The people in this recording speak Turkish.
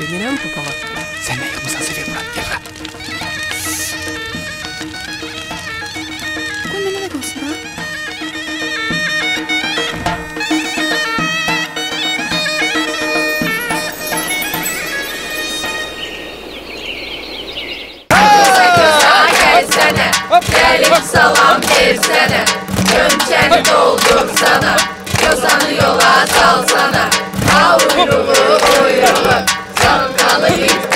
Yine mi papalattı? Sen ne yapmışsan seviyor Murat. Gel lan. Bu ne demek olsun ha? Gelsene, gelip salam versene, gömçeni doldursana, yozanı yola salsana, ha uyruğu uyruğu, salkalı git